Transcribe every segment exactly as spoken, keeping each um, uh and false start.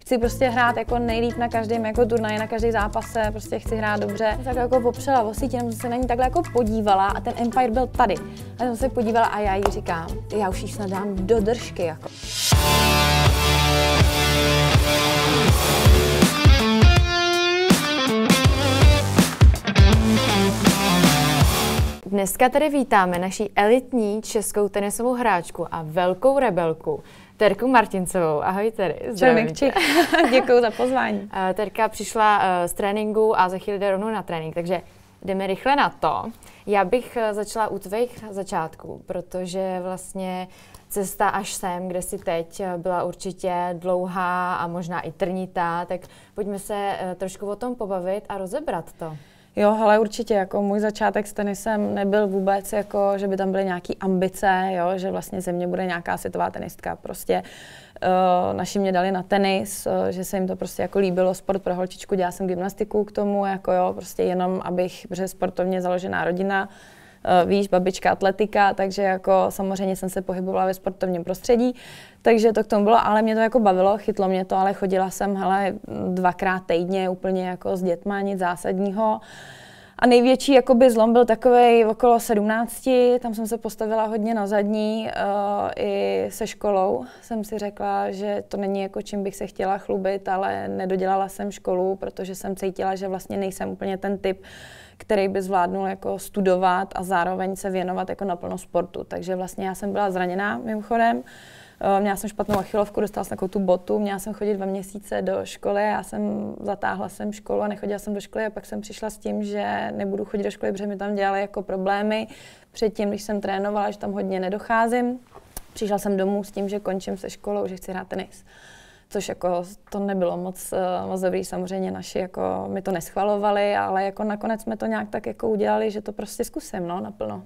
chci prostě hrát jako nejlíp na každém jako turnaji, na každý zápase, prostě chci hrát dobře. Tak jako popřela o sítě, jsem se na ní takhle jako podívala a ten Empire byl tady. A jsem se podívala a já jí říkám, já už jí snad dám do držky jako. Dneska tady vítáme naši elitní českou tenisovou hráčku a velkou rebelku, Terku Martincovou. Ahoj Tery, zdravím tě. Děkuju za pozvání. Terka přišla z tréninku a za chvíli jde rovnou na trénink, takže jdeme rychle na to. Já bych začala u tvých začátků, protože vlastně cesta až sem, kde jsi teď, byla určitě dlouhá a možná i trnitá, tak pojďme se trošku o tom pobavit a rozebrat to. Jo, ale určitě, jako můj začátek s tenisem nebyl vůbec jako, že by tam byly nějaké ambice, jo, že vlastně ze mě bude nějaká světová tenistka. Prostě uh, naši mě dali na tenis, uh, že se jim to prostě jako líbilo, sport pro holčičku, dělala jsem gymnastiku k tomu, jako jo, prostě jenom abych, protože sportovně založená rodina, uh, víš, babička atletika, takže jako samozřejmě jsem se pohybovala ve sportovním prostředí, takže to k tomu bylo, ale mě to jako bavilo, chytlo mě to, ale chodila jsem, hele, dvakrát týdně úplně jako s dětma, nic zásadního. A největší jakoby zlom byl takovej okolo sedmnácti, tam jsem se postavila hodně na zadní, uh, i se školou jsem si řekla, že to není jako čím bych se chtěla chlubit, ale nedodělala jsem školu, protože jsem cítila, že vlastně nejsem úplně ten typ, který by zvládnul jako studovat a zároveň se věnovat jako naplno sportu. Takže vlastně já jsem byla zraněná mimochodem. Měla jsem špatnou achilovku, dostala jsem takovou tu botu, měla jsem chodit dva měsíce do školy, já jsem zatáhla jsem školu a nechodila jsem do školy a pak jsem přišla s tím, že nebudu chodit do školy, protože mi tam dělaly jako problémy. Předtím, když jsem trénovala, že tam hodně nedocházím, přišla jsem domů s tím, že končím se školou, že chci hrát tenis. Což jako to nebylo moc, moc dobrý, samozřejmě naši jako mi to neschvalovali, ale jako nakonec jsme to nějak tak jako udělali, že to prostě zkusím, no, naplno.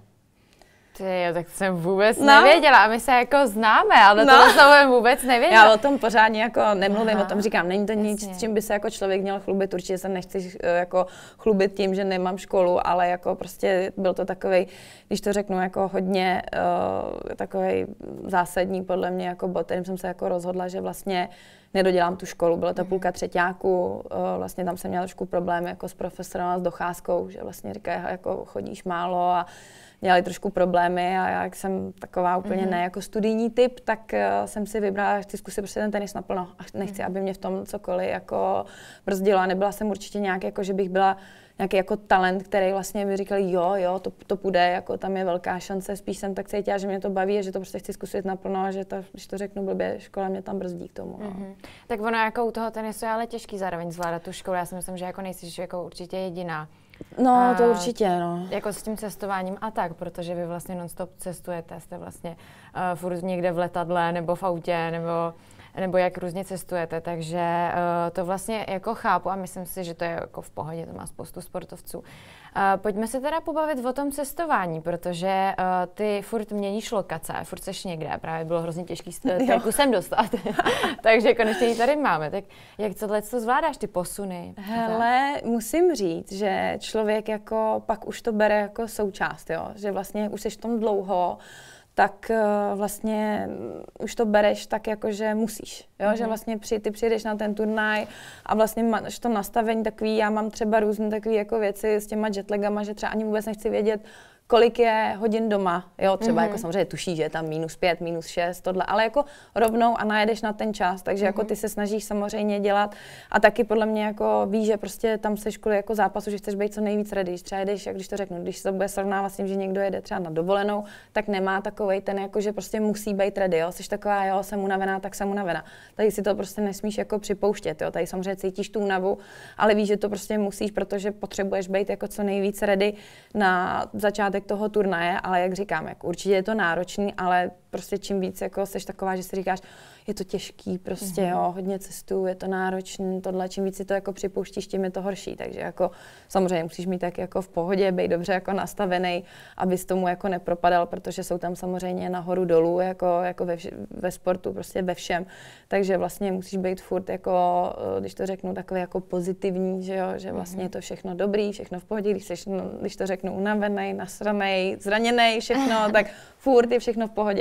Ty jo, tak jsem vůbec no. nevěděla a my se jako známe, ale no. to jsem vůbec nevěděla. Já o tom pořádně jako nemluvím, Aha. o tom říkám, není to nic, s čím by se jako člověk měl chlubit, určitě se nechci jako chlubit tím, že nemám školu, ale jako prostě byl to takovej, když to řeknu, jako hodně uh, takovej zásadní podle mě jako bod, kterým jsem se jako rozhodla, že vlastně nedodělám tu školu, byla to půlka třetíku, vlastně tam jsem měla trošku problémy jako s profesorem a s docházkou, že vlastně říkají, jako chodíš málo a dělali trošku problémy a já, jak jsem taková úplně mm-hmm. ne jako studijní typ, tak uh, jsem si vybrala, chci zkusit prostě ten tenis naplno a nechci, mm-hmm. aby mě v tom cokoliv jako brzdilo. Nebyla jsem určitě nějak jako, že bych byla nějaký jako talent, který vlastně by říkali, jo, jo, to, to půjde, jako tam je velká šance, spíš jsem tak cítila, že mě to baví a že to prostě chci zkusit naplno a že to, když to řeknu blbě, škola mě tam brzdí k tomu. No. Mm-hmm. Tak ono jako u toho tenisu je ale těžký zároveň zvládat tu školu, já si myslím, že jako nejsi jako určitě jediná. No, a to určitě, no. Jako s tím cestováním a tak, protože vy vlastně non-stop cestujete, jste vlastně uh, furt někde v letadle nebo v autě, nebo, nebo jak různě cestujete, takže uh, to vlastně jako chápu a myslím si, že to je jako v pohodě, to má spoustu sportovců. Uh, pojďme se teda pobavit o tom cestování, protože uh, ty furt měníš lokace, furt seš někde, právě bylo hrozně těžký Terku sem dostat, takže konečně ji tady máme. Tak jak tohle to zvládáš, ty posuny? Hele, musím říct, že člověk jako pak už to bere jako součást, jo? Že vlastně už seš v tom dlouho, tak uh, vlastně už to bereš tak jako, že musíš, jo? Mm-hmm. Že vlastně při, ty přijdeš na ten turnaj a vlastně máš to nastavení takový, já mám třeba různé takové jako věci s těma jetlagama, že třeba ani vůbec nechci vědět, kolik je hodin doma, jo, třeba mm-hmm. jako samozřejmě tuší, že je tam minus pět, minus šest, tohle, ale jako rovnou a najedeš na ten čas, takže mm-hmm. jako ty se snažíš samozřejmě dělat a taky podle mě jako víš, že prostě tam seš kvůli jako zápasu, že chceš být co nejvíc ready, když třeba jedeš, jak když to řeknu, když se to bude srovnávat s tím, že někdo jede třeba na dovolenou, tak nemá takovej ten jako, že prostě musí být ready, jo, jsi taková, jo, jsem unavená, tak jsem unavená, tady si to prostě nesmíš jako připouštět, jo, tady samozřejmě cítíš tu únavu, ale víš, že to prostě musíš, protože potřebuješ být jako co nejvíc ready na začátek toho turnaje, ale jak říkám, jako určitě je to náročný, ale prostě čím víc jako seš taková, že si říkáš, je to těžký, prostě mm-hmm. jo, hodně cestuju, je to náročný, tohle, čím víc si to jako připouštíš, tím je to horší, takže jako samozřejmě musíš mít tak jako v pohodě, být dobře jako nastavený, abys tomu jako nepropadal, protože jsou tam samozřejmě nahoru dolů, jako, jako ve, ve sportu, prostě ve všem, takže vlastně musíš být furt jako, když to řeknu, takový jako pozitivní, že jo, že vlastně mm-hmm. je to všechno dobrý, všechno v pohodě, když, seš, když to řeknu unavený, nasranej, zraněnej, všechno, tak furt je všechno v pohodě.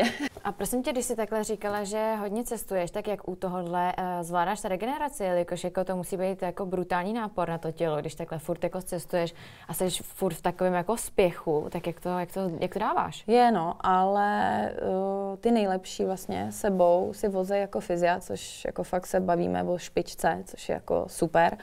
A prosím tě, když jsi takhle říkala, že hodně cestuješ, tak jak u tohohle uh, zvládáš ta regeneraci, jelikož jako to musí být jako brutální nápor na to tělo, když takhle furt jako cestuješ a jsi furt v takovém jako spěchu, tak jak to, jak to, jak to dáváš? Je no, ale uh, ty nejlepší vlastně sebou si vozej jako fyzia, což jako fakt se bavíme o špičce, což je jako super.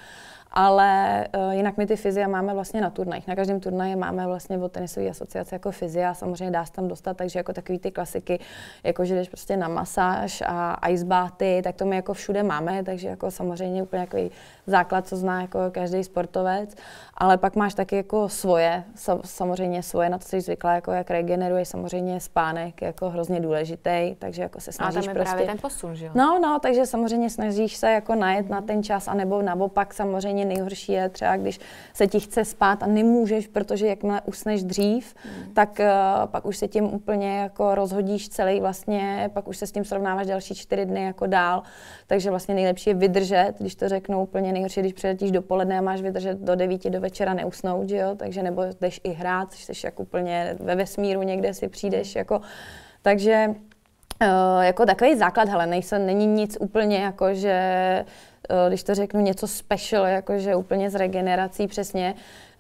Ale uh, jinak my ty fyzia máme vlastně na turnajích. Na každém turnaji máme vlastně od tenisové asociace jako fyzia. Samozřejmě dá se tam dostat, takže jako takový ty klasiky, jako že jdeš prostě na masáž a icebáty, tak to my jako všude máme, takže jako samozřejmě úplně takový základ, co zná jako každý sportovec. Ale pak máš taky jako svoje, samozřejmě svoje, na to jsi zvykla, jako jak regeneruješ, samozřejmě spánek je jako hrozně důležitý, takže jako se snažíš prostě... A tam je prostě... právě ten posun, že jo? No, no, takže samozřejmě snažíš se jako najet na ten čas, anebo naopak samozřejmě nejhorší je třeba, když se ti chce spát a nemůžeš, protože jakmile usneš dřív, mm. tak uh, pak už se tím úplně jako rozhodíš celý vlastně, pak už se s tím srovnáváš další čtyři dny jako dál, takže vlastně nejlepší je vydržet, když to řeknu úplně nejhorší, když přiletíš dopoledne a máš vydržet do devíti do večera neusnout, že jo, takže nebo jdeš i hrát, jsi jako úplně ve vesmíru někde si přijdeš, mm. jako, takže uh, jako takový základ, hele, nejsem, není nic úplně jako, že když to řeknu něco special, jakože úplně s regenerací přesně,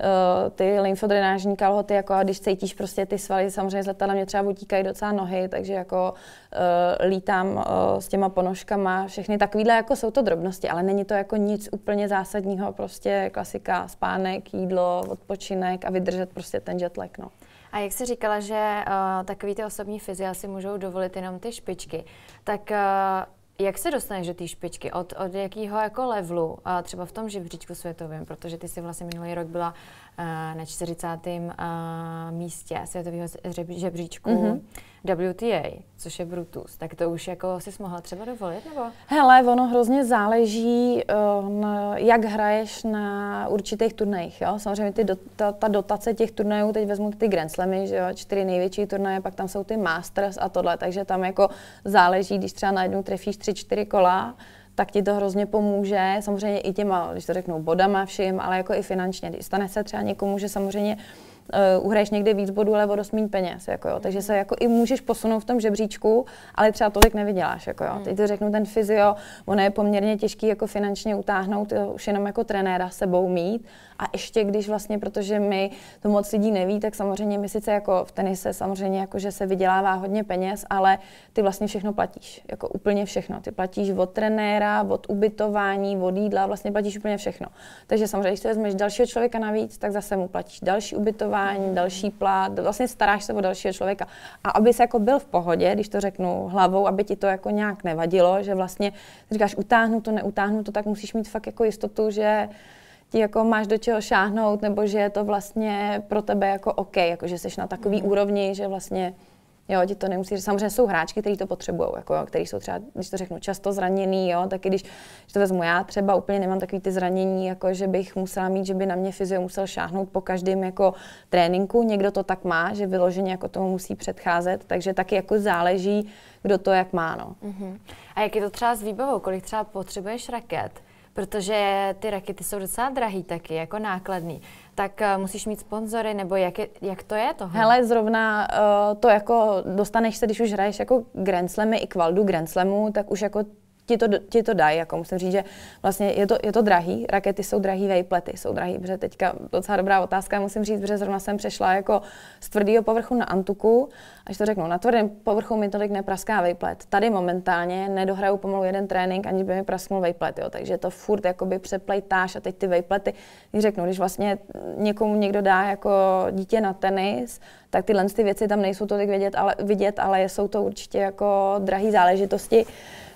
ty lymfodrenážní kalhoty, jako a když cítíš prostě ty svaly, samozřejmě z letadla mě třeba utíkají docela nohy, takže jako uh, lítám uh, s těma ponožkama, všechny takovýhle jako jsou to drobnosti, ale není to jako nic úplně zásadního, prostě klasika, spánek, jídlo, odpočinek a vydržet prostě ten jetlag, no. A jak jsi říkala, že uh, takový ty osobní fyzia si můžou dovolit jenom ty špičky, tak uh, jak se dostaneš do té špičky? Od, od jakého jako levelu? A třeba v tom žebříčku světovém, protože ty jsi vlastně minulý rok byla uh, na čtyřicátém Uh, místě světového žebříčku mm-hmm. W T A, což je Brutus. Tak to už jako jsi mohla třeba dovolit, nebo? Hele, ono hrozně záleží, uh, na, jak hraješ na určitých turnajích, jo? Samozřejmě ty do, ta, ta dotace těch turnajů, teď vezmu ty Grand Slamy, že jo? Čtyři největší turnaje, pak tam jsou ty Masters a tohle, takže tam jako záleží, když třeba najednou trefíš tři, čtyři kola, tak ti to hrozně pomůže, samozřejmě i těma, když to řeknou, bodama všim, ale jako i finančně. Stane se třeba někomu, že samozřejmě Uh, uhraješ někde víc bodů, ale o dost méně peněz, jako jo. Takže se jako i můžeš posunout v tom žebříčku, ale třeba tolik nevyděláš, jako jo. Hmm. Teď to řeknu, ten fyzio, ono je poměrně těžký jako finančně utáhnout, jo, už jenom jako trenéra sebou mít. A ještě když vlastně, protože my to moc lidí neví, tak samozřejmě my sice jako v tenise samozřejmě jako, že se vydělává hodně peněz, ale ty vlastně všechno platíš, jako úplně všechno. Ty platíš od trenéra, od ubytování, od jídla, vlastně platíš úplně všechno. Takže samozřejmě, když si vezmeš dalšího člověka navíc, tak zase mu platíš další ubytování, další plat, vlastně staráš se o dalšího člověka. A aby se jako byl v pohodě, když to řeknu hlavou, aby ti to jako nějak nevadilo, že vlastně říkáš utáhnu to, neutáhnu to, tak musíš mít fakt jako jistotu, že ti jako máš do čeho šáhnout, nebo že je to vlastně pro tebe jako OK, jako že jsi na takový mm. úrovni, že vlastně jo, ti to nemusí, samozřejmě jsou hráčky, kteří to potřebují, jako, kteří jsou třeba, když to řeknu, často zraněný, jo, taky když, když to vezmu já třeba úplně nemám takový ty zranění, jako že bych musela mít, že by na mě fyzio musel šáhnout po každém jako tréninku, někdo to tak má, že vyloženě jako tomu musí předcházet, takže taky jako záleží, kdo to jak má, no. Mm-hmm. A jak je to třeba s výbavou, kolik třeba potřebuješ raket? Protože ty rakety jsou docela drahý taky, jako nákladný. Tak uh, musíš mít sponzory, nebo jak, je, jak to je tohle? Hele, zrovna uh, to jako dostaneš se, když už hraješ jako Grand Slamy i kvaldu Grand Slamu, tak už jako ti to, ti to dají, jako musím říct, že vlastně je to, je to drahý, rakety jsou drahý, vejplety jsou drahý, protože teďka docela dobrá otázka, musím říct, protože zrovna jsem přešla jako z tvrdého povrchu na antuku, až to řeknu, na tvrdém povrchu mi tolik nepraská vejplet. Tady momentálně nedohraju pomalu jeden trénink, aniž by mi prasknul vejplet, jo, takže to furt jakoby přeplejtáš a teď ty vejplety, když řeknu, když vlastně někomu někdo dá jako dítě na tenis, tak tyhle ty věci tam nejsou tolik vidět, ale, vidět, ale jsou to určitě jako drahý záležitosti.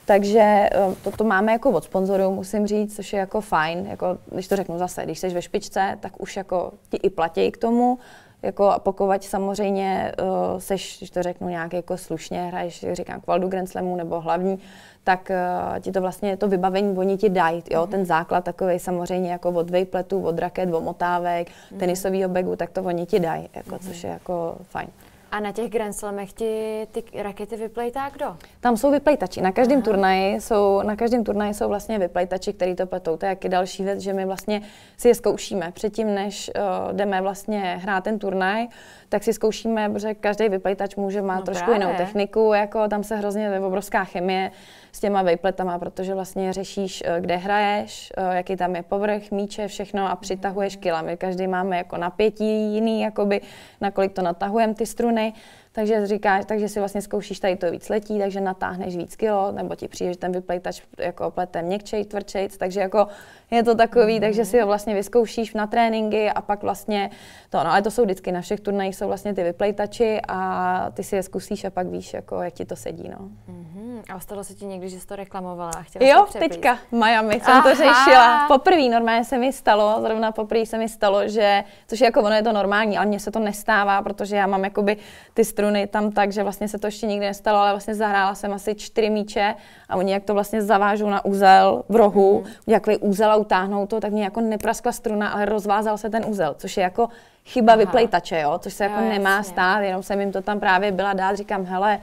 Takže to, to máme jako od sponzorů, musím říct, což je jako fajn, jako, když to řeknu zase, když jsi ve špičce, tak už jako ti i platí k tomu, jako a pokud samozřejmě uh, seš, když to řeknu nějak jako slušně, hraješ, říkám, kvaldu Grand Slamu nebo hlavní, tak uh, ti to vlastně to vybavení oni ti dají, jo, mm. ten základ takový samozřejmě jako od vejpletů, od raket, od motávek, mm. tenisového bagu, tak to oni ti dají, jako, mm. což je jako fajn. A na těch Grand Slamech ti ty rakety vyplejtá kdo? Tam jsou vyplejtači. Na každém turnaji jsou, na každém turnaji jsou vlastně vyplejtači, který to pletou. To je jaký další věc, že my vlastně si je zkoušíme. Předtím, než uh, jdeme vlastně hrát ten turnaj, tak si zkoušíme, protože každý vyplejtač může má no trošku právě. jinou techniku, jako tam se hrozně obrovská chemie s těma vejpletama, protože vlastně řešíš, kde hraješ, jaký tam je povrch, míče, všechno a přitahuješ kila. My každý máme jako napětí jiný, jakoby, nakolik to natahujeme ty struny. Takže říkáš, takže si vlastně zkoušíš, tady to víc letí, takže natáhneš víc kilo, nebo ti přijde, že ten vyplejtač jako plete měkčej, tvrdšejc, takže jako je to takový, mm. takže si ho vlastně vyzkoušíš na tréninky a pak vlastně to, no ale to jsou vždycky na všech turnajích jsou vlastně ty vyplejtači a ty si je zkusíš a pak víš, jako jak ti to sedí, no. Mm-hmm. A stalo se ti někdy, že jsi to reklamovala a chtěla jo, jsi teďka v Miami jsem to řešila. Poprvé normálně se mi stalo, zrovna poprvé se mi stalo, že, což je jako ono je to normální, ale mně se to nestává, protože já mám jakoby ty struny tam tak, že vlastně se to ještě nikdy nestalo, ale vlastně zahrála jsem asi čtyři míče a oni jak to vlastně zavážou na úzel v rohu, mm. jaký úzel a utáhnou to, tak mě jako nepraskla struna, ale rozvázal se ten úzel, což je jako chyba Aha. vyplejtače, jo, což se jo, jako nemá jasně. stát, jenom jsem jim to tam právě byla dát, říkám, hele,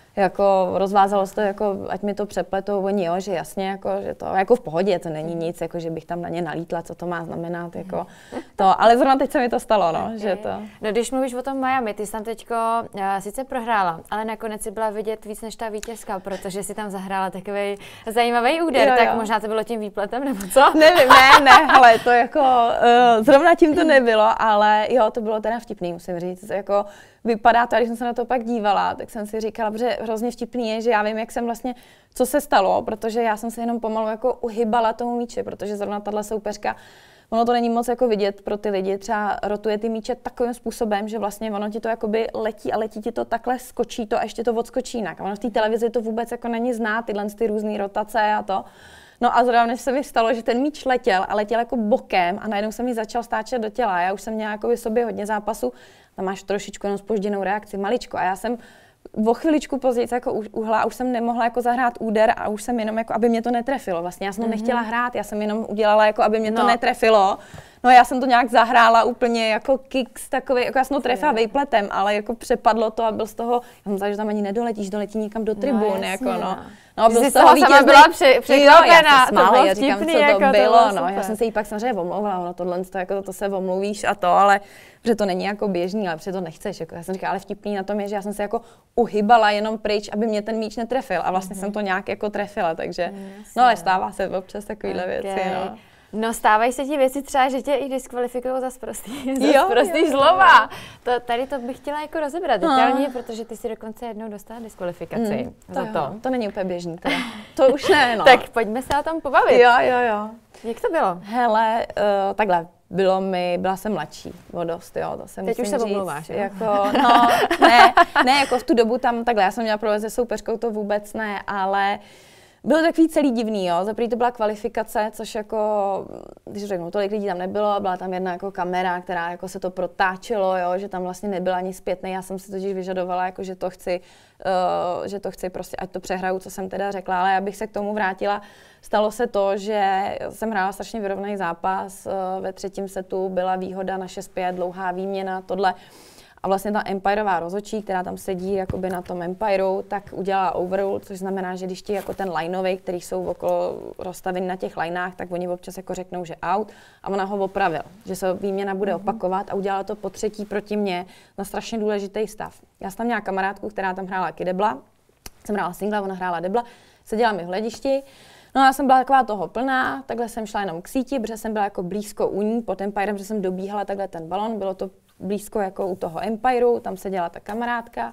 jako rozvázalo se to, jako, ať mi to přepletou oni, jo, že jasně, jako, že to jako v pohodě, to není nic, jako, že bych tam na ně nalítla, co to má znamenat, jako, to, ale zrovna teď se mi to stalo, no, okay. že to. No, když mluvíš o tom Miami, ty jsi tam teďko uh, sice prohrála, ale nakonec si byla vidět víc než ta vítězka, protože si tam zahrála takový zajímavý úder, jo, tak jo. možná to bylo tím výpletem, nebo co? Nevím, ne, ne, hele, to jako, uh, zrovna tím to nebylo, ale jo, to bylo teda vtipný, musím říct, jako, vypadá to, a když jsem se na to pak dívala, tak jsem si říkala, že hrozně vtipný je, že já vím, jak jsem vlastně, co se stalo, protože já jsem se jenom pomalu jako uhybala tomu míči, protože zrovna tahle soupeřka, ono to není moc jako vidět pro ty lidi, třeba rotuje ty míče takovým způsobem, že vlastně ono ti to jakoby letí a letí ti to takhle, skočí to a ještě to odskočí jinak. A ono v té televizi to vůbec jako není znát, tyhle ty různé rotace a to. No a zrovna se mi stalo, že ten míč letěl a letěl jako bokem a najednou se mi začal stáčet do těla. Já už jsem měla jako v sobě hodně zápasů, tam máš trošičku jenom zpožděnou reakci, maličko. A já jsem o chviličku později jako uhla a už jsem nemohla jako zahrát úder a už jsem jenom jako, aby mě to netrefilo. Vlastně já jsem to mm-hmm. nechtěla hrát, já jsem jenom udělala jako, aby mě to no. netrefilo. No já jsem to nějak zahrála úplně jako kicks takový, jako já jsem to trefila vejpletem, ale jako přepadlo to a byl z toho, já jsem myslela, že tam ani nedoletíš, doletí někam do tribun, no, jako no. No, byl z toho vítězný. Byla při, překvapená, to bylo já říkám, vtipný, co to jako bylo, to no. Já jsem se jí pak samozřejmě omlouvala, no tohle, to, jako to, to se omluvíš a to, ale protože to není jako běžný, ale protože to nechceš. Jako, já jsem říkala, ale vtipný na tom je, že já jsem se jako uhybala jenom pryč, aby mě ten míč netrefil a vlastně mm-hmm. jsem to nějak jako trefila, takže mm, no ale stává se občas takovýhle okay. věci, no. No stávají se ti věci třeba, že tě i diskvalifikují za sprostý, za sprostý slova. To, tady to bych chtěla jako rozebrat detailně, no. protože ty si dokonce jednou dostala diskvalifikaci mm, to za jo, to. To není úplně běžný teda. To už ne, no. Tak pojďme se o tom pobavit. Jo, jo, jo. Jak to bylo? Hele, uh, takhle. Bylo mi, byla jsem mladší o dost, jo, to se Teď musím už se říct, omlouváš, jo? Jako, no, ne, ne, jako v tu dobu tam takhle, já jsem měla problém se soupeřkou, to vůbec ne, ale bylo takový celý divný, jo, za první to byla kvalifikace, což jako, když řeknu, tolik lidí tam nebylo, byla tam jedna jako kamera, která jako se to protáčelo, jo, že tam vlastně nebyla ani zpětnej, já jsem si totiž vyžadovala, jako, že to chci, uh, že to chci prostě, ať to přehraju, co jsem teda řekla, ale abych se k tomu vrátila, stalo se to, že jsem hrála strašně vyrovnaný zápas, uh, ve třetím setu byla výhoda na šest pět, dlouhá výměna, tohle. A vlastně ta empirová rozhodčí, která tam sedí jakoby na tom empireu, tak udělala overrule, což znamená, že když ti jako ten lineový, který jsou okolo rozstavení na těch lineách, tak oni občas jako řeknou, že out a ona ho opravil, že se výměna bude mm-hmm. opakovat a udělala to po třetí proti mně na strašně důležitý stav. Já jsem tam měla kamarádku, která tam hrála kidebla, jsem hrála singla, ona hrála debla, seděla mi v hledišti. No já jsem byla taková toho plná, takhle jsem šla jenom k síti, protože jsem byla jako blízko u ní, pod empirem, že jsem dobíhala takhle ten balon, bylo to blízko jako u toho empireu, tam seděla ta kamarádka.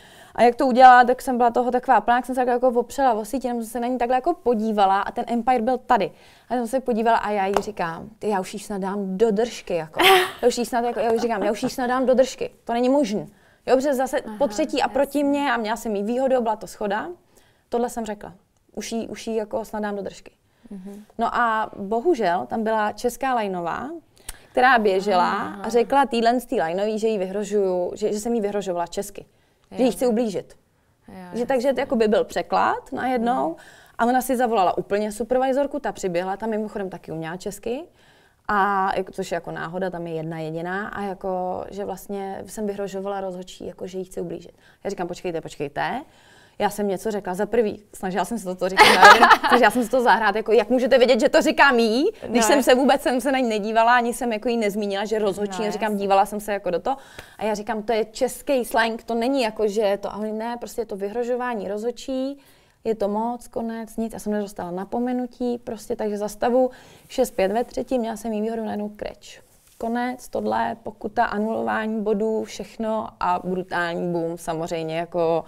A jak to udělala, tak jsem byla toho taková plná, jak jsem se jako opřela o síti, jenom jsem se na ní takhle jako podívala a ten empire byl tady. A jsem se podívala a já jí říkám, ty, já už jí snad dám do držky, jako. Já už jí snad, jako, já jí říkám, já už jí snad dám do držky, to není možné. Jo, protože zase Aha, po třetí a proti mně a měla jsem jí výhodu, byla to shoda. Tohle jsem řekla, už jí, už jí jako snad dám do držky. Mhm. No a bohužel tam byla česká lajnová, která běžela Aha. a řekla týhle z tý lineový, že jí vyhrožuju, že, že jsem jí vyhrožovala česky, jo. že jí chci ublížit. Jo, že takže to jako by byl překlad najednou a ona si zavolala úplně supervizorku, ta přiběhla, tam mimochodem taky uměla česky A jako, což je jako náhoda, tam je jedna jediná a jako, že vlastně jsem vyhrožovala rozhodčí, jako, že jí chci ublížit. Já říkám, počkejte, počkejte. Já jsem něco řekla za prvý, snažila jsem se to, to říkat, snažila jsem se to zahrát, jako jak můžete vědět, že to říkám jí, když no. jsem se vůbec jsem se na ní nedívala, ani jsem jako jí nezmínila, že rozhodčí, no, říkám, dívala jsem se jako do toho a já říkám, to je český slang, to není jako, že to, ale ne, prostě je to vyhrožování rozhodčí, je to moc, konec, nic, já jsem nedostala napomenutí, prostě takže za stavu šest pět ve třetí, měla jsem jí výhodu najednou kreč. Konec, tohle, pokuta, anulování bodů, všechno a brutální boom, samozřejmě jako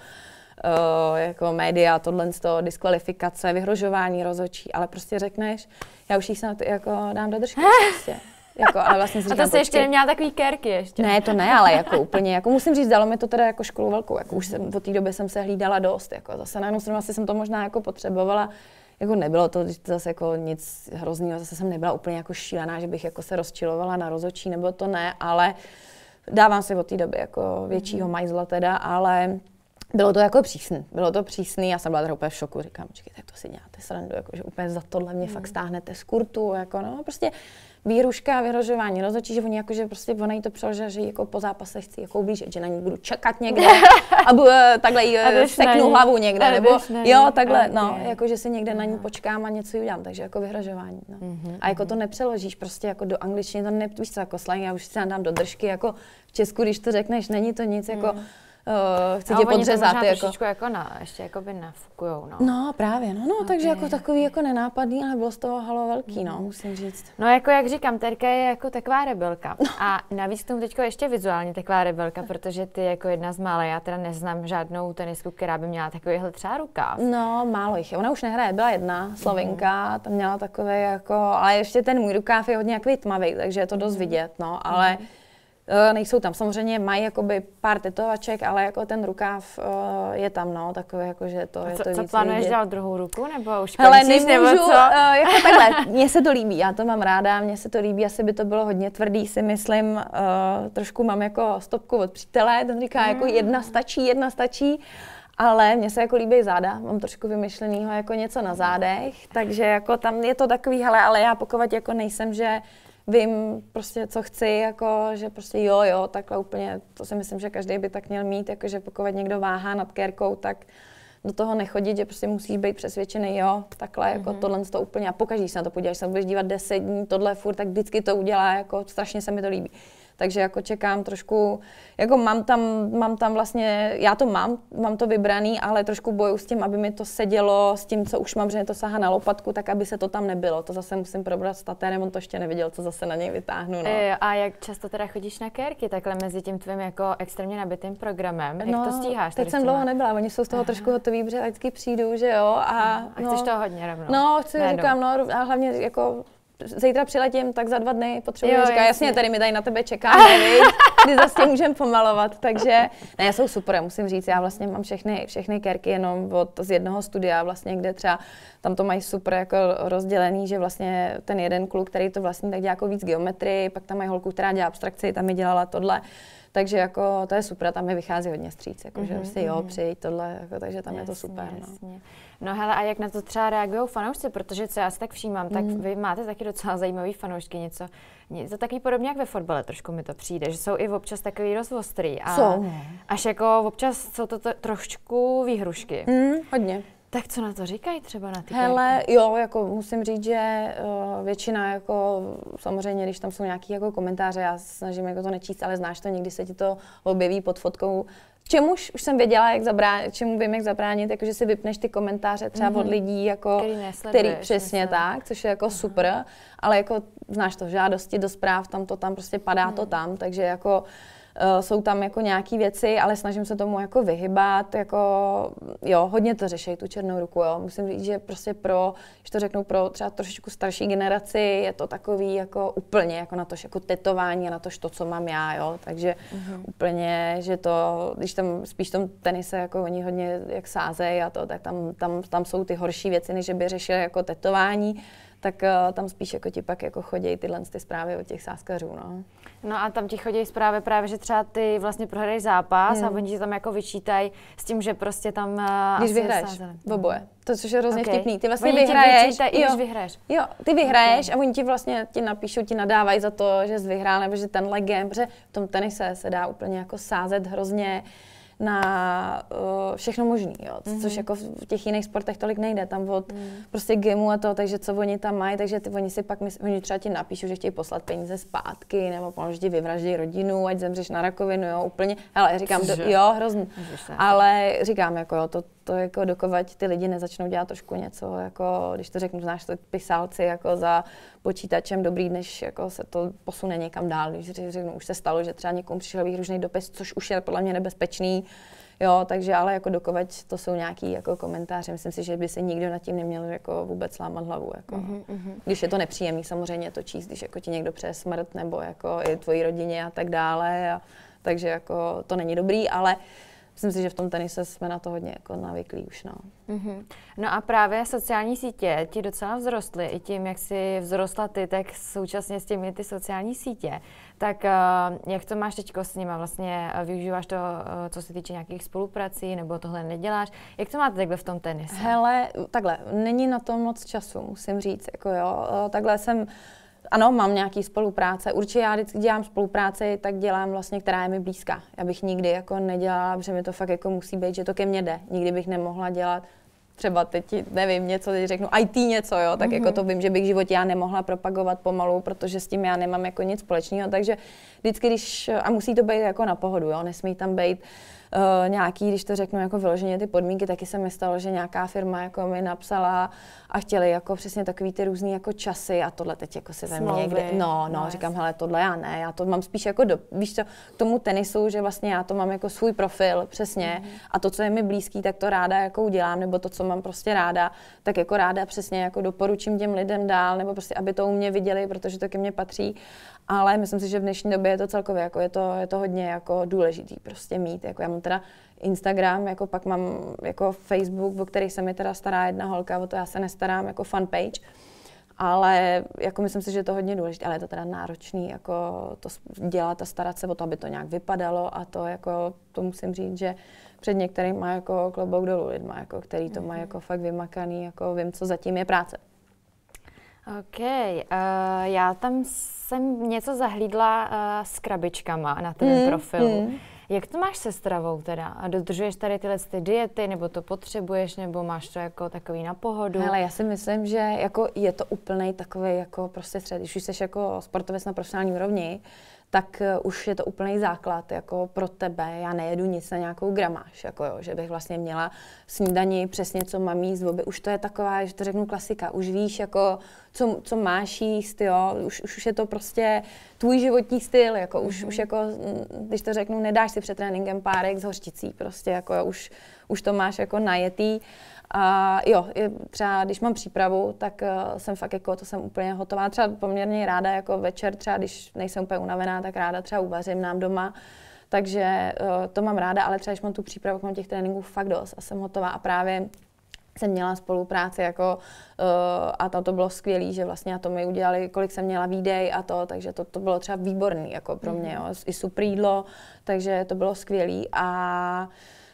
Uh, jako média, tohle z toho, diskvalifikace, vyhrožování rozhodčí, ale prostě řekneš, já už jí snad jako dám do držky prostě. Jako, ale vlastně si říkám, a to jsi ještě neměla takový kérky ještě. Ne, to ne, ale jako úplně, jako musím říct, dalo mi to teda jako školu velkou, jako už jsem, od té doby jsem se hlídala dost, jako zase najednou jsem, asi jsem to možná jako potřebovala, jako nebylo to zase jako nic hroznýho, zase jsem nebyla úplně jako šílená, že bych jako se rozčilovala na rozhodčí, nebo to ne, ale dávám si od té doby jako většího majzla teda, ale bylo to jako přísný, bylo to přísný, já jsem byla teda úplně v šoku, říkám, počkej, tak to si děláte srandu, jako, že úplně za tohle mě mm. fakt stáhnete z kurtu, jako no, prostě výhruška, vyhrožování, rozhodčí, že oni jako, že prostě ona jí to přeložila, že jako po zápase chci jako ublížit, že na ní budu čekat někde a budu takhle jí seknu hlavu někde, a nebo jo, takhle, okay. no, jako, že si někde na ní počkám a něco jí udělám, takže jako vyhrožování, no. Mm-hmm. A jako to nepřeložíš prostě jako do angličtiny, to ne, víš co, jako slang, já už si dám do držky, jako v Česku, když to řekneš, není to nic, jako mm. Uh, chci tě podřezat. A jako trošičku jako na, ještě jako by nafukujou, no. No právě, no, no okay. Takže jako takový jako nenápadný, ale bylo z toho halo velký, no, musím říct. No jako jak říkám, Terka je jako taková rebelka. No. A navíc tomu teďko ještě vizuálně taková rebelka, protože ty jako jedna z mála, já teda neznám žádnou tenistku, která by měla takovýhle třeba rukáv. No, málo jich je. Ona už nehraje, byla jedna Slovenka, mm. tam měla takový jako, ale ještě ten můj rukáv je hodně takový tmavý, takže je to dost vidět, no, ale mm. nejsou tam. Samozřejmě mají jakoby pár tetovaček, ale jako ten rukáv uh, je tam, no, takový jako, že to je co, to co víc plánuješ vidět. dělat druhou ruku, nebo už končíš, Hele, nemůžu, nebo co? Uh, jako takhle, mně se to líbí, já to mám ráda, mně se to líbí, asi by to bylo hodně tvrdý, si myslím, uh, trošku mám jako stopku od přítele, ten říká, mm. jako jedna stačí, jedna stačí, ale mně se jako líbí záda, mám trošku vymyšlenýho jako něco na zádech, takže jako tam je to takový, hele, ale já pokud jako nejsem, že vím prostě, co chci, jako, že prostě jo, jo, takhle úplně, to si myslím, že každý by tak měl mít, jako, že pokud někdo váhá nad kérkou, tak do toho nechodit, že prostě musíš být přesvědčený, jo, takhle, jako mm-hmm. tohle to úplně, a pokaždé se na to podíváš, se budeš dívat deset dní, tohle furt, tak vždycky to udělá, jako strašně se mi to líbí. Takže jako čekám trošku, jako mám tam, mám tam vlastně, já to mám, mám to vybraný, ale trošku bojuju s tím, aby mi to sedělo s tím, co už mám, že to sahá na lopatku, tak aby se to tam nebylo. To zase musím probrat s tatérem, on to ještě neviděl, co zase na něj vytáhnu. No. E, a jak často teda chodíš na kérky, takhle mezi tím tvým jako extrémně nabitým programem? Jak no, to stíháš? Teď jsem dlouho nebyla, oni jsou z toho Aha. trošku hotoví, protože vždycky přijdu, že jo. A, a no, chceš toho hodně rovnou? No, chci, Nedu. říkám, no a hlavně jako zítra přiletím, tak za dva dny potřebuji, jo, říká, jasně. jasně, tady my tady na tebe čekáme, kdy zase můžeme pomalovat, takže ne, jsou super, musím říct, já vlastně mám všechny, všechny kérky jenom od, z jednoho studia vlastně, kde třeba tam to mají super jako rozdělený, že vlastně ten jeden kluk, který to vlastně tak dělá jako víc geometrii, pak tam mají holku, která dělá abstrakci, tam mi dělala tohle. Takže jako to je super, tam mi vychází hodně stříc, jako, mm-hmm, že prostě jo, přijď tohle, jako, takže tam jasně, je to super. Jasně. No. no hele, a jak na to třeba reagují fanoušci, protože co já si tak všímám, mm. tak vy máte taky docela zajímavý fanoušky, něco, něco takový podobně jak ve fotbale, trošku mi to přijde, že jsou i občas takový rozostrý a jsou. Až jako občas jsou to, to trošku výhrušky. Mm, hodně. Tak co na to říkají třeba na ty Hele, kérky? Jo, jako musím říct, že uh, většina jako samozřejmě, když tam jsou nějaký jako komentáře, já se snažím jako to nečíst, ale znáš to, někdy se ti to objeví pod fotkou. Čemuž už jsem věděla, jak zabránit, čemu vím, jak zabránit, jakože si vypneš ty komentáře třeba mm-hmm. od lidí, jako, který, který přesně myslím. Tak, což je jako uh-huh. super, ale jako znáš to, žádosti do zpráv, tam to tam prostě padá mm. to tam, takže jako Uh, jsou tam jako nějaký věci, ale snažím se tomu jako vyhybat, jako jo, hodně to řeší, tu černou ruku, jo. Musím říct, že prostě pro, když to řeknu pro třeba trošičku starší generaci, je to takový jako úplně jako na to, jako tetování a na to, to, co mám já, jo. Takže uh-huh. úplně, že to, když tam spíš v tom tenise, jako oni hodně jak sázejí a to, tak tam, tam, tam jsou ty horší věci, než by řešili jako tetování. tak uh, tam spíš jako ti pak jako chodí tyhle ty zprávy od těch sázkařů, no. No a tam ti chodí zprávy právě, že třeba ty vlastně prohraješ zápas hmm. a oni ti tam jako vyčítají s tím, že prostě tam uh, Když vyhraješ, v oboje. To, což je hrozně okay. vtipný. Ty vlastně oni vyhraješ, vyčítaj, jo, když vyhraješ. Jo, ty vyhraješ okay. a oni ti vlastně ti napíšou, ti nadávají za to, že jsi vyhrál, nebo že tenhle game, protože v tom tenise se dá úplně jako sázet hrozně na uh, všechno možný, jo. Mm-hmm. Což jako v těch jiných sportech tolik nejde, tam od mm. prostě gameu a to, takže co oni tam mají, takže ty, oni si pak, mysl, oni třeba ti napíšou, že chtějí poslat peníze zpátky, nebo pomoct, že ti vyvraždí rodinu, ať zemřeš na rakovinu, jo, úplně, hele, říkám, do, jo, hrozný, ale říkám, jako jo, to, to jako dokovat ty lidi nezačnou dělat trošku něco, jako, když to řeknu, znáš to pisálci jako za počítačem dobrý, než jako se to posune někam dál, když řeknu, už se stalo, že třeba někomu přišel výhružný dopis, což už je podle mě nebezpečný, jo, takže ale jako dokovat to jsou nějaký jako komentáře, myslím si, že by se nikdo nad tím neměl jako vůbec lámat hlavu, jako, mm-hmm. když je to nepříjemný samozřejmě to číst, když jako ti někdo přeje smrt nebo jako i tvojí rodině a tak dále, a, takže jako to není dobrý, ale myslím si, že v tom tenise jsme na to hodně jako navyklí už, no. Mm-hmm. No a právě sociální sítě ti docela vzrostly i tím, jak jsi vzrostla ty, tak současně s těmi ty sociální sítě. Tak uh, jak to máš teďko s nima? Vlastně uh, využíváš to, uh, co se týče nějakých spoluprací, nebo tohle neděláš? Jak to máte takhle v tom tenise? Hele, takhle, není na to moc času, musím říct, jako jo, uh, takhle jsem. Ano, mám nějaký spolupráce. Určitě já vždycky dělám spolupráci, tak dělám vlastně, která je mi blízká. Já bych nikdy jako nedělala, protože mi to fakt jako musí být, že to ke mně jde. Nikdy bych nemohla dělat třeba teď, nevím, něco, teď řeknu í té něco, jo, tak mm-hmm. jako to vím, že bych v životě já nemohla propagovat pomalu, protože s tím já nemám jako nic společného, takže vždycky, když, a musí to být jako na pohodu, jo, nesmí tam být Uh, nějaký, když to řeknu jako vyloženě ty podmínky, taky se mi stalo, že nějaká firma jako mi napsala a chtěli jako přesně takový ty různý jako časy a tohle teď jako si ve mně někde, no, no, no říkám, hele, tohle já ne, já to mám spíš jako do, víš co, k tomu tenisu, že vlastně já to mám jako svůj profil, přesně, mm. a to, co je mi blízký, tak to ráda jako udělám, nebo to, co mám prostě ráda, tak jako ráda přesně jako doporučím těm lidem dál, nebo prostě, aby to u mě viděli, protože to ke mně patří. Ale myslím si, že v dnešní době je to celkově, jako je to, je to hodně jako důležitý prostě mít. Jako já mám teda Instagram, jako pak mám jako Facebook, o který se mi teda stará jedna holka, o to já se nestarám, jako fanpage. Ale jako myslím si, že je to hodně důležité, ale je to teda náročný, jako to dělat a starat se o to, aby to nějak vypadalo a to jako, to musím říct, že před některým má jako klobouk dolů lidma, jako, který to má jako fakt vymakaný, jako vím, co zatím je práce. OK, uh, já tam jsem něco zahlídla uh, s krabičkama na tvém mm, profilu. Mm. Jak to máš se stravou teda? A dodržuješ tady tyhle ty diety, nebo to potřebuješ, nebo máš to jako takový na pohodu? Hele, já si myslím, že jako je to úplnej takový jako prostě střed. Když už jsi jako sportovec na profesionální úrovni, tak uh, už je to úplný základ jako pro tebe. Já nejedu nic na nějakou gramáž, jako jo, že bych vlastně měla snídani přesně, co mám jíst, obě. Už to je taková, že to řeknu klasika, už víš, jako, co, co máš jíst, jo, už, už je to prostě tvůj životní styl, jako, mm-hmm. už, už jako, když to řeknu, nedáš si před tréninkem párek s hořčicí, prostě, jako, jo, už, už to máš jako najetý. A jo, je třeba když mám přípravu, tak uh, jsem fakt jako, to jsem úplně hotová. Třeba poměrně ráda jako večer, třeba když nejsem úplně unavená, tak ráda třeba uvařím nám doma. Takže uh, to mám ráda, ale třeba když mám tu přípravu, mám těch tréninků fakt dost a jsem hotová. A právě jsem měla spolupráci jako, uh, a tam to bylo skvělé, že vlastně a to mi udělali, kolik jsem měla výdej a to, takže to, to bylo třeba výborný jako pro mě, jo, i super jídlo, takže to bylo skvělé. A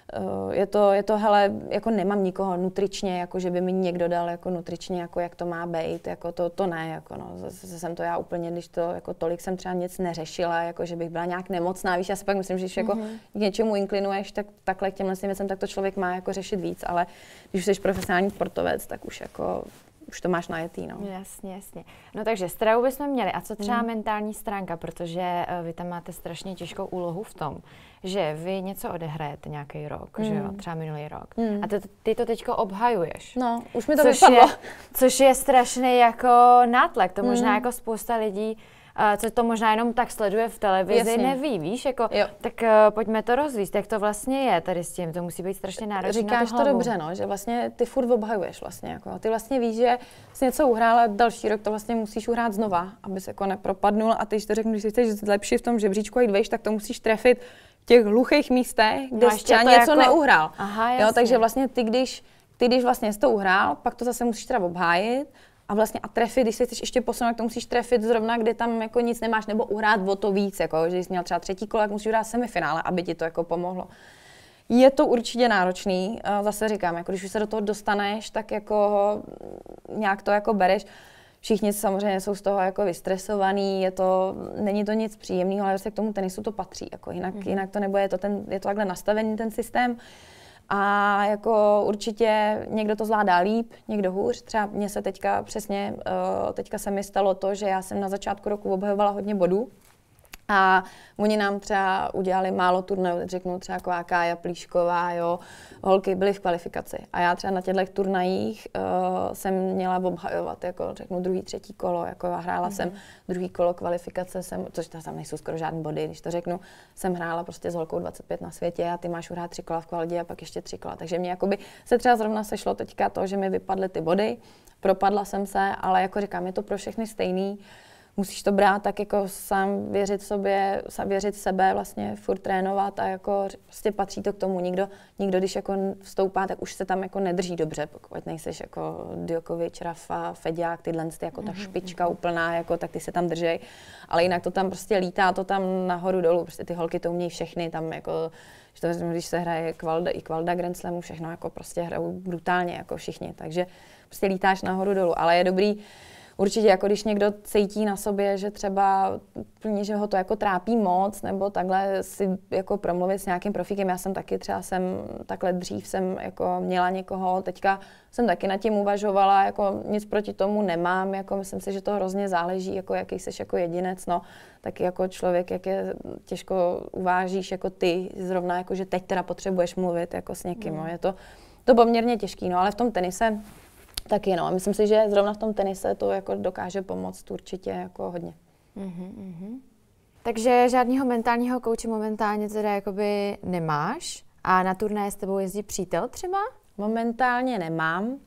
Je to, je to, hele, jako nemám nikoho nutričně, jako že by mi někdo dal jako nutričně, jako jak to má být, jako to, to ne, jako no, zase jsem to já úplně, když to, jako tolik jsem třeba nic neřešila, jako že bych byla nějak nemocná, víš, já si pak myslím, že když jako mm-hmm. k něčemu inklinuješ, tak takhle k těmhle věcem, tak to člověk má jako řešit víc, ale když jsi profesionální sportovec, tak už jako už to máš najetý, no. Jasně, jasně. No takže stravu bychom měli. A co třeba mm. mentální stránka, protože uh, vy tam máte strašně těžkou úlohu v tom, že vy něco odehrajete nějaký rok, mm. že jo, třeba minulý rok. Mm. A ty, ty to teďko obhajuješ. No, už mi to což vypadlo. Je, což je strašný jako nátlak. To mm. možná jako spousta lidí, uh, co to možná jenom tak sleduje v televizi, jasně. neví, víš, jako, tak uh, pojďme to rozvíct, jak to vlastně je tady s tím, to musí být strašně náročné. Říkáš to dobře, no, že vlastně ty furt obhajuješ vlastně, jako, ty vlastně víš, že jsi něco uhrál a další rok to vlastně musíš uhrát znova, abys jako nepropadnul a ty, když to řeknu, když jsi lepší v tom žebříčku a jít vejš, tak to musíš trefit v těch hluchých místech, kde no, jsi třeba něco jako neuhrál. Aha, jo, takže vlastně ty, když, ty, když vlastně jsi to uhrál, pak to zase musíš teda obhájit A vlastně a trefit, když se chceš ještě posunout, to musíš trefit zrovna, kde tam jako nic nemáš, nebo uhrát o to víc, jako, že jsi měl třeba třetí kolo, tak musíš uhrát semifinále, aby ti to jako pomohlo. Je to určitě náročný, zase říkám, jako když už se do toho dostaneš, tak jako nějak to jako bereš. Všichni samozřejmě jsou z toho jako vystresovaný, je to, není to nic příjemného, ale vlastně k tomu tenisu to patří, jako jinak, mm-hmm. jinak to nebude, je to, ten, je to takhle nastavený ten systém. A jako určitě někdo to zvládá líp, někdo hůř. Třeba mně se teďka přesně, uh, teďka se mi stalo to, že já jsem na začátku roku obhajovala hodně bodů. A oni nám třeba udělali málo turnajů, teď řeknu třeba jako Kája Plíšková, jo, holky byly v kvalifikaci. A já třeba na těchto turnajích uh, jsem měla obhajovat, jako řeknu druhý, třetí kolo, jako já hrála mm-hmm. jsem druhý kolo kvalifikace, jsem, což tam nejsou skoro žádný body, když to řeknu, jsem hrála prostě s holkou dvacet pět na světě a ty máš uhrát tři kola v kvalitě a pak ještě tři kola. Takže mě jakoby se třeba zrovna sešlo teďka to, že mi vypadly ty body, propadla jsem se, ale jako říkám, je to pro všechny stejný. Musíš to brát tak jako sám věřit sobě, sám věřit v sebe, vlastně furt trénovat a jako prostě patří to k tomu. Nikdo, nikdo když jako vstoupá, tak už se tam jako nedrží dobře, pokud nejseš jako Djokovic, Rafa, Feďák, tyhle ty jako ta špička úplná, jako, tak ty se tam držej. Ale jinak to tam prostě lítá, to tam nahoru dolů, prostě ty holky to umějí všechny, tam jako, když se hraje kvalda, i kvalda Grand Slamu, všechno jako prostě hrajou brutálně jako všichni, takže prostě lítáš nahoru dolů, ale je dobrý. Určitě, jako když někdo cítí na sobě, že třeba plně, že ho to jako trápí moc, nebo takhle si jako promluvit s nějakým profíkem. Já jsem taky třeba jsem takhle dřív jsem jako měla někoho, teďka jsem taky nad tím uvažovala, jako nic proti tomu nemám, jako myslím si, že to hrozně záleží, jako jaký jsi jako jedinec, no, taky jako člověk, jak je těžko uvážíš jako ty, zrovna jako, že teď teda potřebuješ mluvit jako s někým, mm. no, je to, to poměrně těžký, no, ale v tom tenise taky no, myslím si, že zrovna v tom tenise to jako dokáže pomoct určitě jako hodně. Mm-hmm, mm-hmm. Takže žádného mentálního kouče momentálně teda jakoby nemáš a na turnaje s tebou jezdí přítel třeba? Momentálně nemám.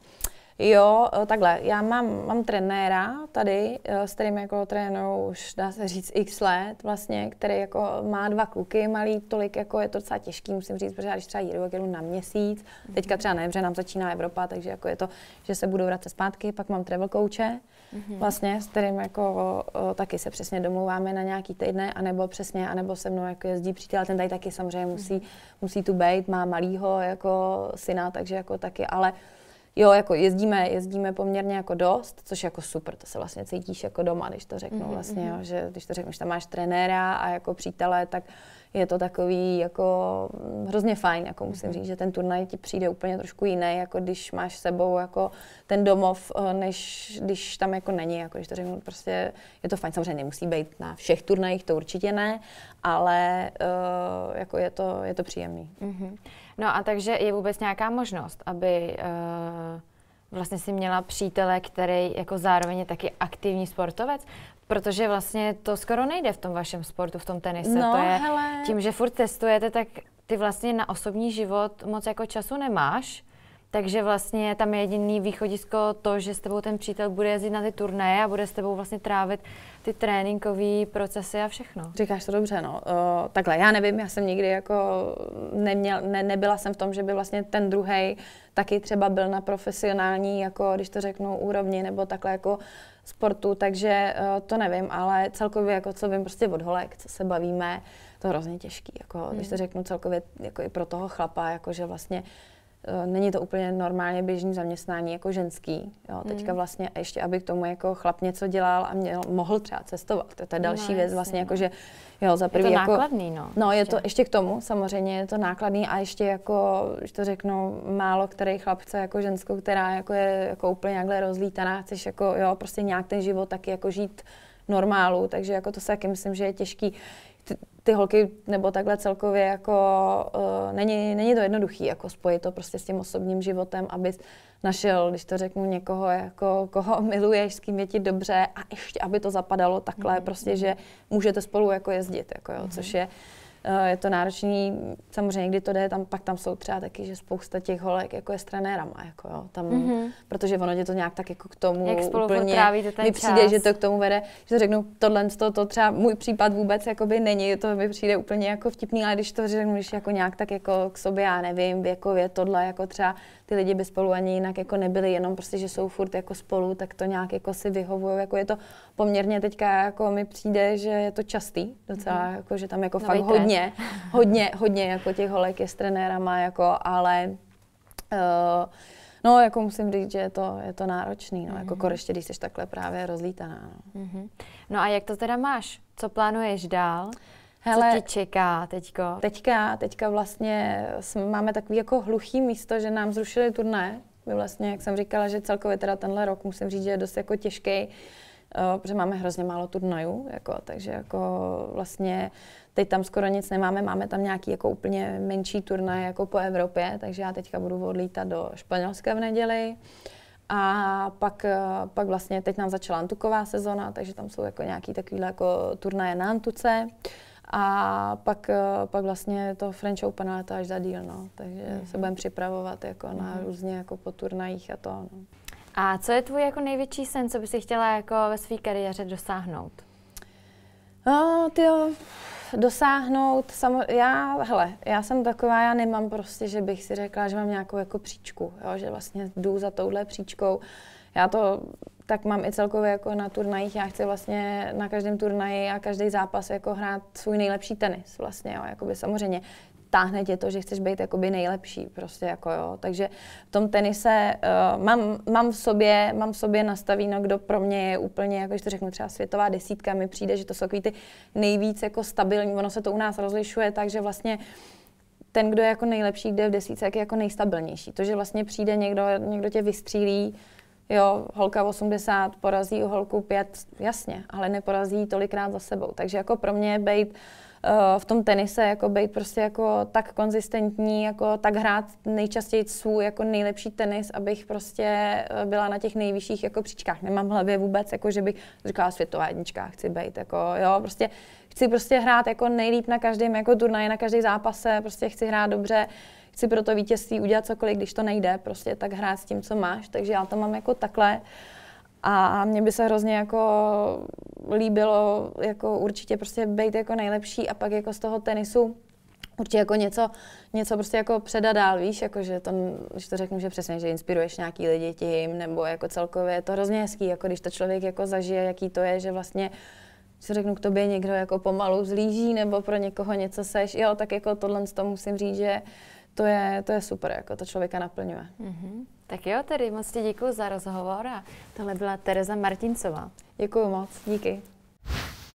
Jo, takhle, já mám, mám trenéra tady, s kterým jako trénuju už dá se říct x let vlastně, který jako má dva kluky malý, tolik jako je to docela těžký, musím říct, protože já když třeba jedu, jedu na měsíc, teďka třeba ne, protože nám začíná Evropa, takže jako je to, že se budou vracet zpátky, pak mám travel coache, vlastně, s kterým jako o, taky se přesně domluváme na nějaký týdne, anebo přesně, anebo se mnou jako jezdí přítel, ten tady taky samozřejmě musí, musí tu být, má malýho jako syna, takže jako taky, ale jo, jako jezdíme, jezdíme poměrně jako dost, což jako super, to se vlastně cítíš jako doma, když to řeknu mm-hmm. vlastně, jo, že když to řeknu, že tam máš trenéra a jako přítele, tak je to takový jako hrozně fajn, jako musím mm-hmm. říct, že ten turnaj ti přijde úplně trošku jiný, jako když máš s sebou jako ten domov, než když tam jako není, jako když to řeknu, prostě je to fajn, samozřejmě nemusí být na všech turnajích, to určitě ne, ale uh, jako je to, je to příjemný. Mm-hmm. No a takže je vůbec nějaká možnost, aby uh, vlastně si měla přítele, který jako zároveň je taky aktivní sportovec? Protože vlastně to skoro nejde v tom vašem sportu, v tom tenise. No, to je hele. Tím, že furt testujete, tak ty vlastně na osobní život moc jako času nemáš. Takže vlastně tam je jediný východisko to, že s tebou ten přítel bude jezdit na ty turnaje a bude s tebou vlastně trávit ty tréninkové procesy a všechno. Říkáš to dobře, no. Uh, takhle, já nevím, já jsem nikdy jako neměl, ne, nebyla jsem v tom, že by vlastně ten druhej taky třeba byl na profesionální, jako když to řeknu, úrovni nebo takhle jako sportu, takže uh, to nevím, ale celkově jako co vím prostě od holek, co se bavíme, to hrozně těžký, jako hmm. když to řeknu celkově jako i pro toho chlapa, jako že vlastně není to úplně normálně běžný zaměstnání jako ženský. Jo, teďka vlastně ještě, aby k tomu jako chlap něco dělal a měl, mohl třeba cestovat. To je další no, věc vlastně, no. jako že jo, za prvý je to jako, nákladný, no. No, je to ještě k tomu, samozřejmě je to nákladný a ještě jako, když to řeknu, málo který chlap chce jako ženskou, která jako je jako úplně nějakhle rozlítaná, chceš jako jo, prostě nějak ten život taky jako žít normálu, takže jako to se taky myslím, že je těžký. Ty, ty holky nebo takhle celkově jako uh, není, není to jednoduchý jako spojit to prostě s tím osobním životem, abys našel, když to řeknu, někoho, jako, koho miluješ, s kým je ti dobře a ještě, aby to zapadalo takhle, mm-hmm. prostě, že můžete spolu jako jezdit, jako jo, mm-hmm. což je je to náročný, samozřejmě, kdy to jde, tam, pak tam jsou třeba taky, že spousta těch holek jako je s trenérama, jako jo, tam, mm-hmm. protože ono tě to nějak tak jako k tomu jak spolu úplně, ten mi přijde, čas. Že to k tomu vede, že to řeknu, tohle, to, to třeba můj případ vůbec jakoby není, to mi přijde úplně jako vtipný, ale když to řeknu, když jako nějak tak jako k sobě, já nevím, věkově tohle, jako třeba ty lidi by spolu ani jinak jako nebyli, jenom prostě, že jsou furt jako spolu, tak to nějak jako si vyhovují. Jako je to poměrně teďka jako mi přijde, že je to častý docela, mm. jako, že tam jako Nový fakt trend. hodně, hodně, hodně jako těch holek je s trenérama, jako, ale uh, no, jako musím říct, že je to, je to náročný, no, mm-hmm. jako koreště, když jsi takhle právě rozlítaná. No. Mm-hmm. No a jak to teda máš? Co plánuješ dál? Hele, co ti čeká teďko? Teďka, teďka vlastně jsme, máme takový jako hluchý místo, že nám zrušili turné. My vlastně, jak jsem říkala, že celkově teda tenhle rok musím říct, že je dost jako těžký, uh, protože máme hrozně málo turnajů, jako, takže jako vlastně teď tam skoro nic nemáme, máme tam nějaký jako úplně menší turnaj jako po Evropě, takže já teďka budu odlítat do Španělska v neděli. A pak, pak vlastně teď nám začala antuková sezona, takže tam jsou jako nějaký takovýhle jako turnaje na antuce. A pak, pak vlastně to French Open, ale to až za díl, no. Takže mm. se budeme připravovat jako mm. na různě jako po turnajích a to, no. A co je tvůj jako největší sen, co bys si chtěla jako ve své kariéře dosáhnout? No, tyjo, dosáhnout, samo, já, hele, já jsem taková, já nemám prostě, že bych si řekla, že mám nějakou jako příčku, jo, že vlastně jdu za touhle příčkou. Já to tak mám i celkově jako na turnajích, já chci vlastně na každém turnaji a každý zápas jako hrát svůj nejlepší tenis vlastně, jo, jakoby samozřejmě táhne tě to, že chceš být jakoby nejlepší prostě jako jo, takže v tom tenise uh, mám, mám v sobě, mám v sobě nastavíno, kdo pro mě je úplně, jako když to řeknu třeba světová desítka, mi přijde, že to jsou takový ty nejvíc jako stabilní, ono se to u nás rozlišuje, takže vlastně ten, kdo je jako nejlepší, kde je v desítce, jak je jako nejstabilnější. To, že vlastně přijde někdo, někdo tě vystřílí, jo, holka osmdesát, porazí holku pět, jasně, ale neporazí tolikrát za sebou. Takže jako pro mě být uh, v tom tenise, jako být prostě jako tak konzistentní, jako tak hrát nejčastěji svůj jako nejlepší tenis, abych prostě byla na těch nejvyšších jako příčkách. Nemám v hlavě vůbec, jako že bych říkala světová jednička, chci být, jako jo, prostě chci prostě hrát jako nejlíp na každém jako turnaji, na každý zápase, prostě chci hrát dobře. Chci pro to vítězství udělat cokoliv, když to nejde, prostě tak hrát s tím, co máš, takže já to mám jako takhle. A mně by se hrozně jako líbilo jako určitě prostě být jako nejlepší a pak jako z toho tenisu určitě jako něco, něco prostě jako předat dál, víš, jako že to, když to řeknu, že přesně, že inspiruješ nějaký lidi tím, nebo jako celkově je to hrozně hezký, jako když to člověk jako zažije, jaký to je, že vlastně si řeknu, k tobě někdo jako pomalu zlíží, nebo pro někoho něco seš, jo, tak jako tohle to musím říct, že To je, to je super, jako to člověka naplňuje. Mm-hmm. Tak jo, tedy moc ti děkuji za rozhovor a tohle byla Tereza Martincová. Děkuji moc, díky.